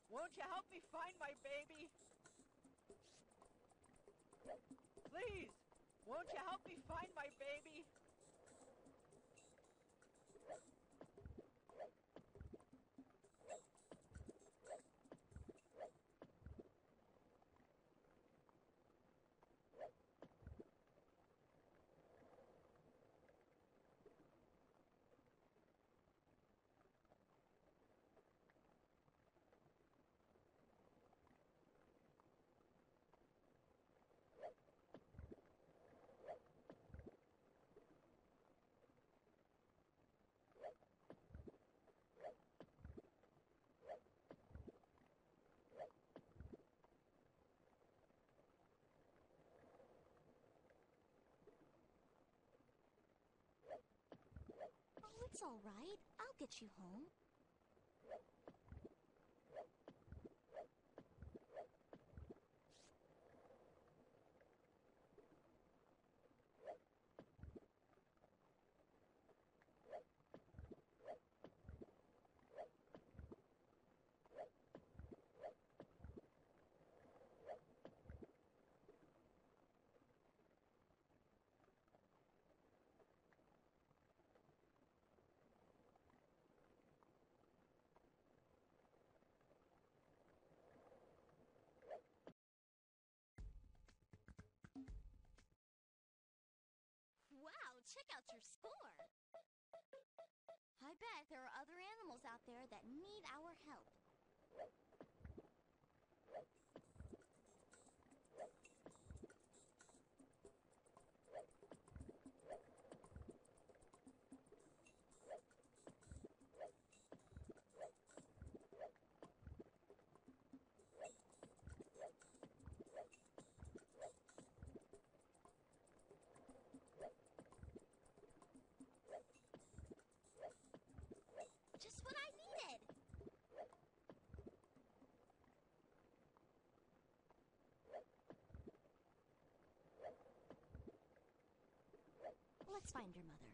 Won't you help me find my baby? Please, won't you help me find my baby? Oh, it's all right. I'll get you home. Wow, check out your score. I bet there are other animals out there that need our help. Just what I needed. Let's find your mother.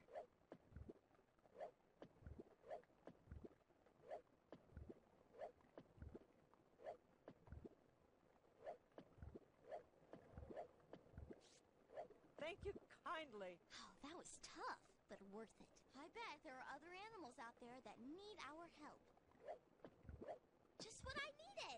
Thank you kindly. Oh, that was tough, but worth it. I bet there are other animals out there that need our help. Just what I needed.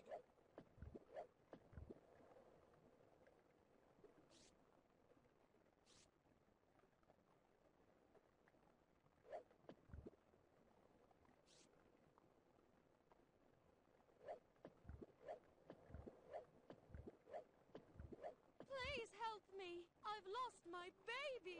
Please help me. I've lost my baby.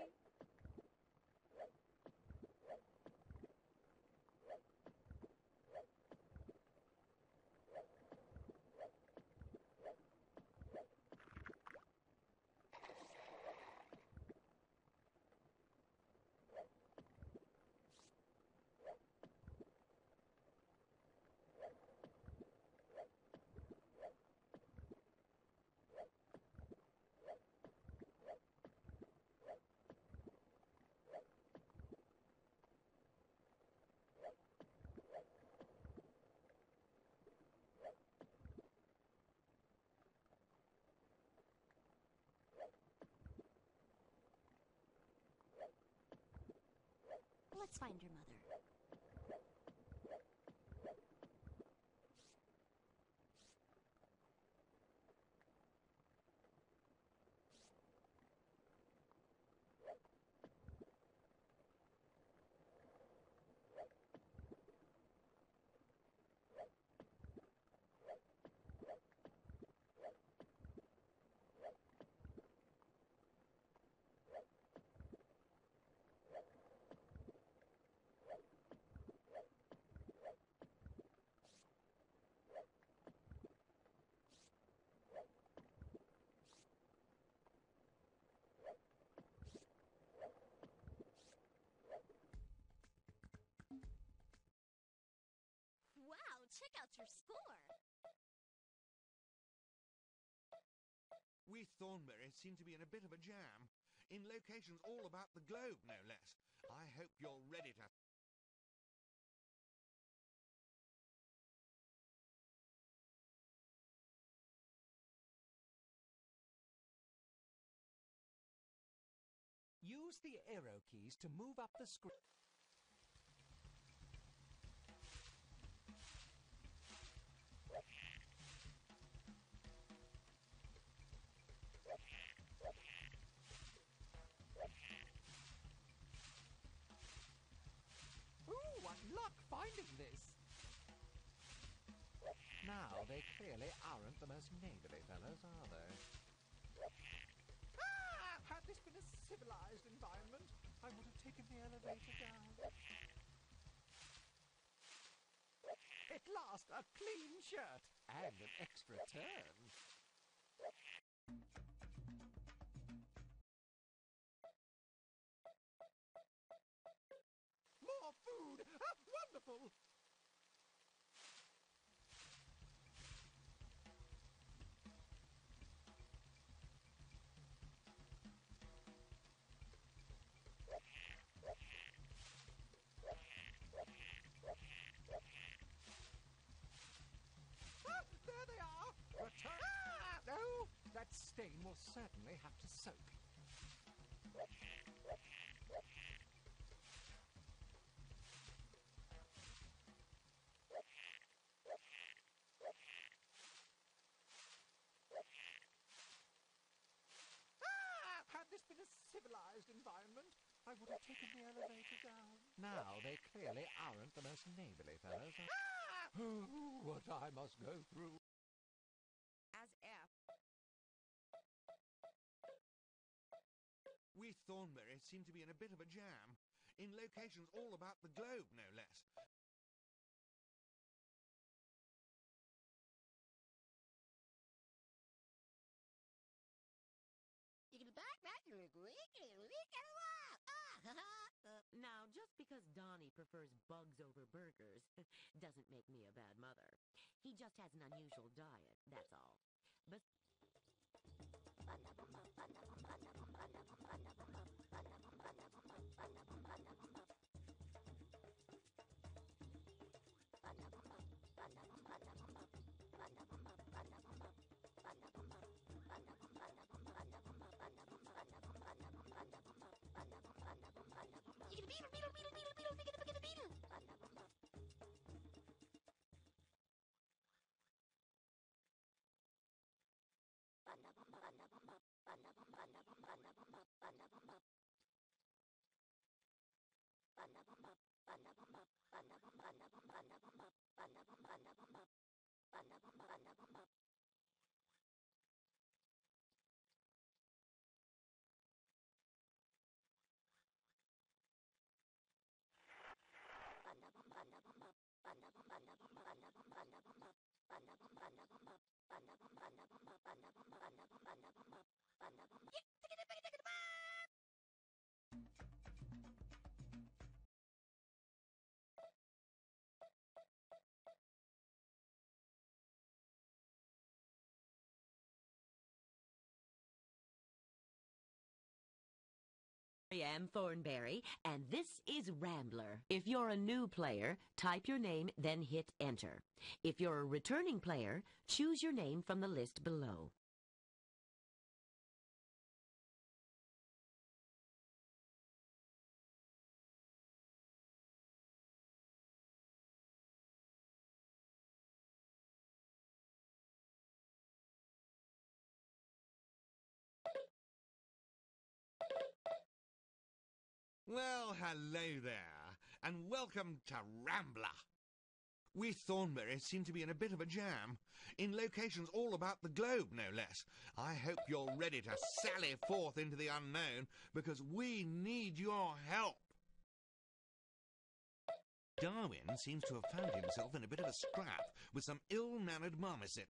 Let's find your mother. Wow, check out your score. We Thornberrys seem to be in a bit of a jam. In locations all about the globe, no less. I hope you're ready to Use the arrow keys to move up the screen. Ooh, what luck finding this! Now, they clearly aren't the most neighborly fellows, are they? Ah! Had this been a civilized environment, I would have taken the elevator down. At last, a clean shirt and an extra turn. More food! Ah, wonderful! Ah, there they are! Return! Ah, no! That stain will certainly have to soak. Ah! Had this been a civilized environment, I would have taken the elevator down. Now, they clearly aren't the most neighborly fellows. Oh, what I must go through. As F. We Thornberrys seem to be in a bit of a jam. In locations all about the globe, no less. Now, just because Donnie prefers bugs over burgers doesn't make me a bad mother. He just has an unusual diet, that's all. But I am Thornberry, and this is Rambler. If you're a new player, type your name, then hit enter. If you're a returning player, choose your name from the list below. Well, hello there, and welcome to Rambler. We Thornberrys seem to be in a bit of a jam. In locations all about the globe, no less. I hope you're ready to sally forth into the unknown, because we need your help. Darwin seems to have found himself in a bit of a scrap with some ill-mannered marmoset.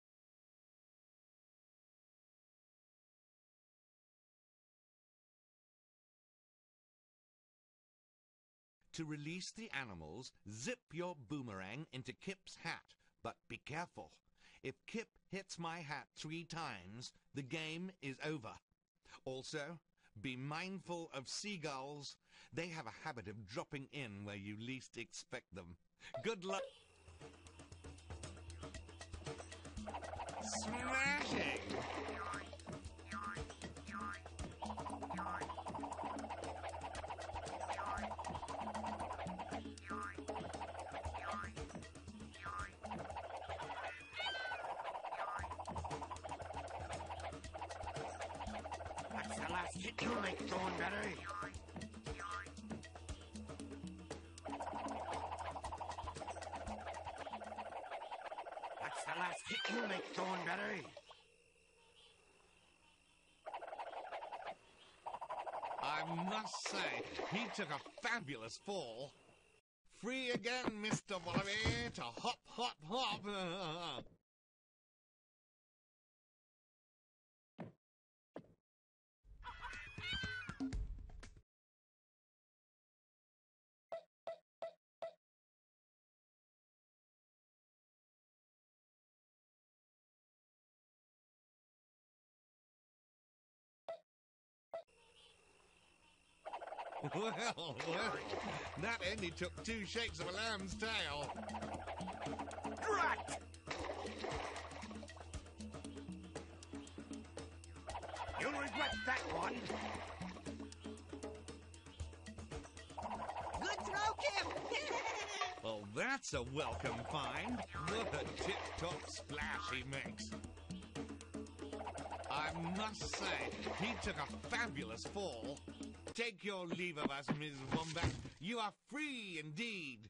To release the animals, zip your boomerang into Kip's hat. But be careful. If Kip hits my hat 3 times, the game is over. Also, be mindful of seagulls. They have a habit of dropping in where you least expect them. Good luck. Smashing! make, Thornberry? That's the last hit you make, Thornberry. I must say, he took a fabulous fall. Free again, Mr. Wallaby, to hop, hop, hop. Well, that only took 2 shakes of a lamb's tail. Drat! You'll regret that one. Good throw, Kip! Well, that's a welcome find. What a tip-top splash he makes. I must say, he took a fabulous fall. Take your leave of us, Ms. Wombat. You are free indeed.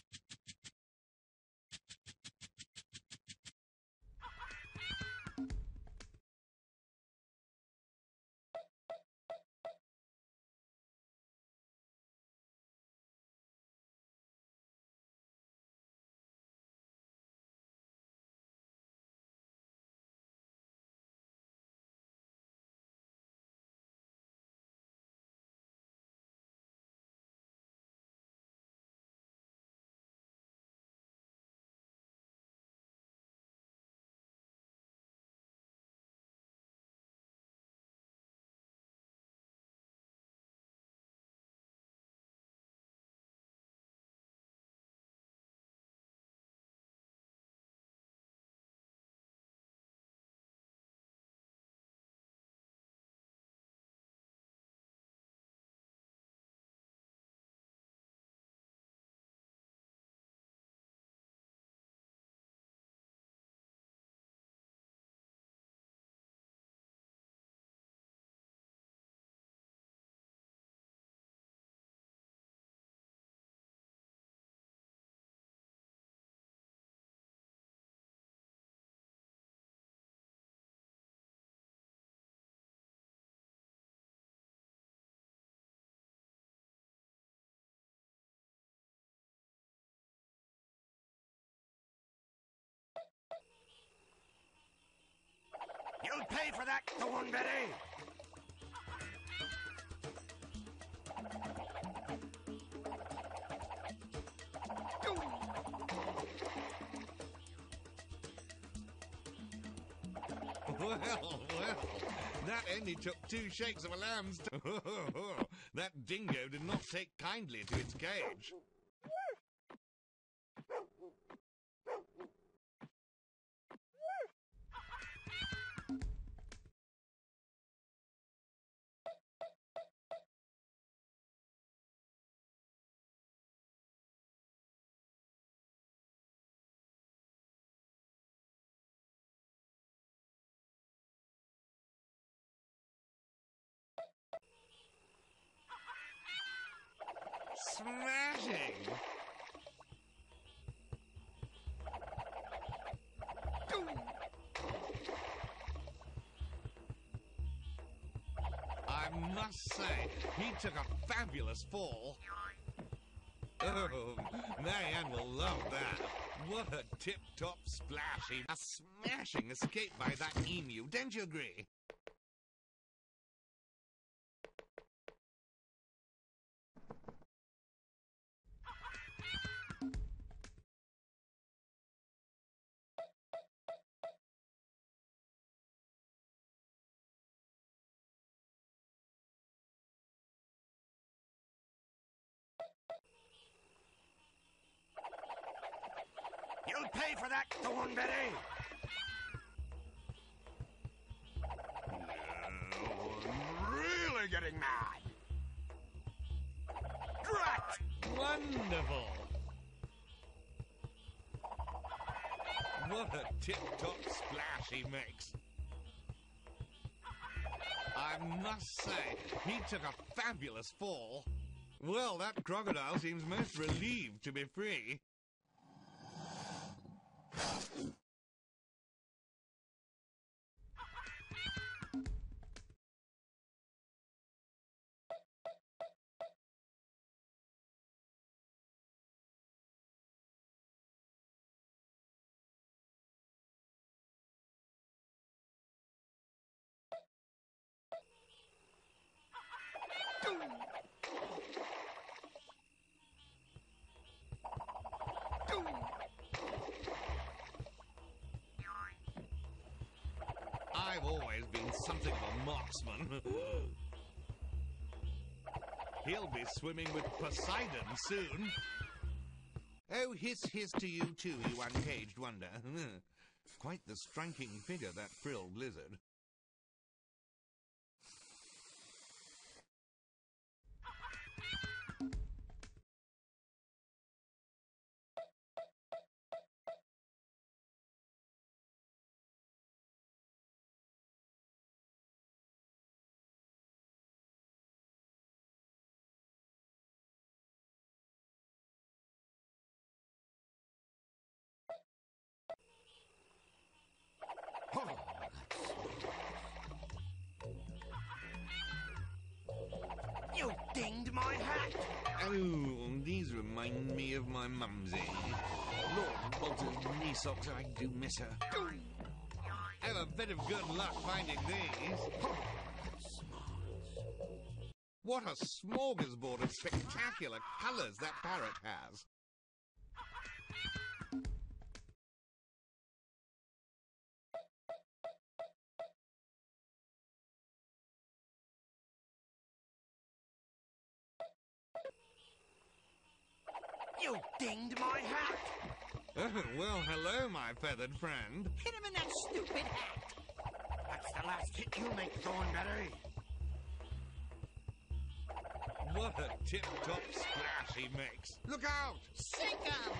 You'll pay for that, Thornberry. Well, that only took 2 shakes of a lamb's tail. That dingo did not take kindly to its cage. Smashing! I must say, he took a fabulous fall. Oh, Marianne will love that. What a tip-top splashy, a smashing escape by that emu, don't you agree? You'll pay for that, Thornberry. Now I'm really getting mad. Drat! Wonderful! What a tip-top splash he makes. I must say, he took a fabulous fall. Well, that crocodile seems most relieved to be free. I've always been something of a marksman. He'll be swimming with Poseidon soon. Oh, hiss, hiss to you too, you uncaged wonder. Quite the striking figure, that frilled lizard. You dinged my hat! Oh, these remind me of my mumsy. Lord Walter's knee socks, I do miss her. Have a bit of good luck finding these. What a smorgasbord of spectacular colours that parrot has. You dinged my hat! Oh, well, hello, my feathered friend. Hit him in that stupid hat! That's the last hit you make, Thornberry. What a tip-top splash he makes. Look out! Sink him!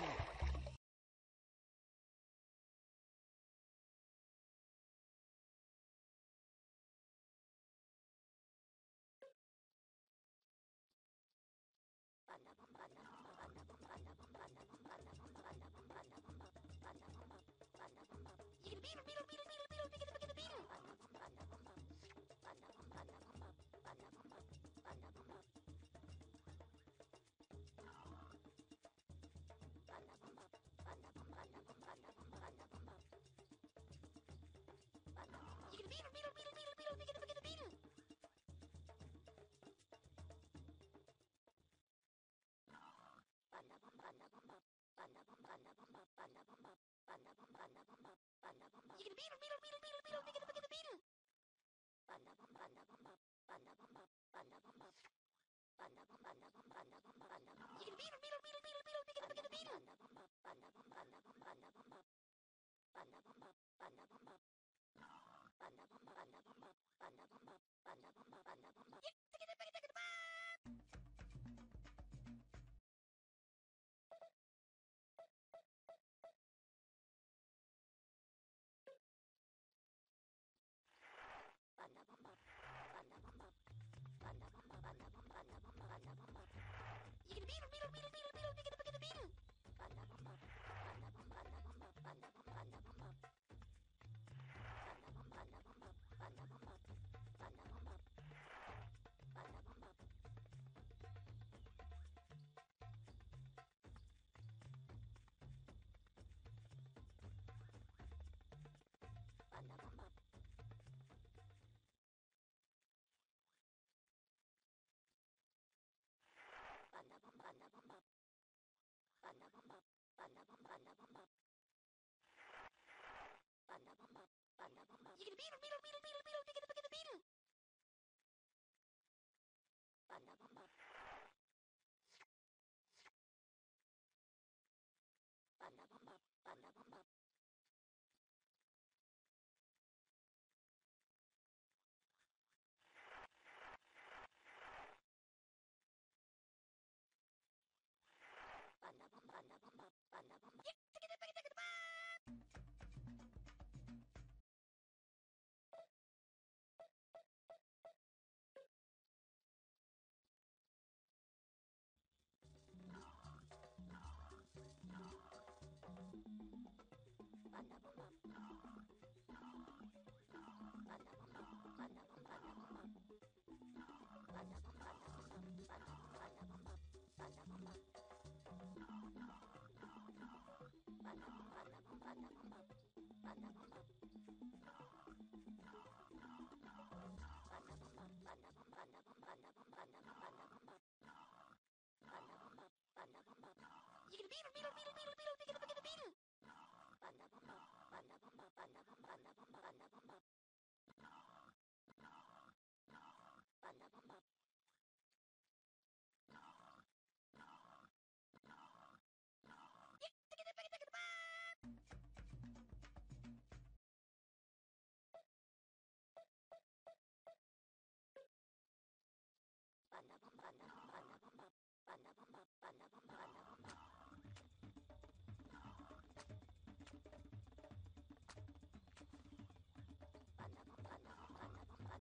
beetle.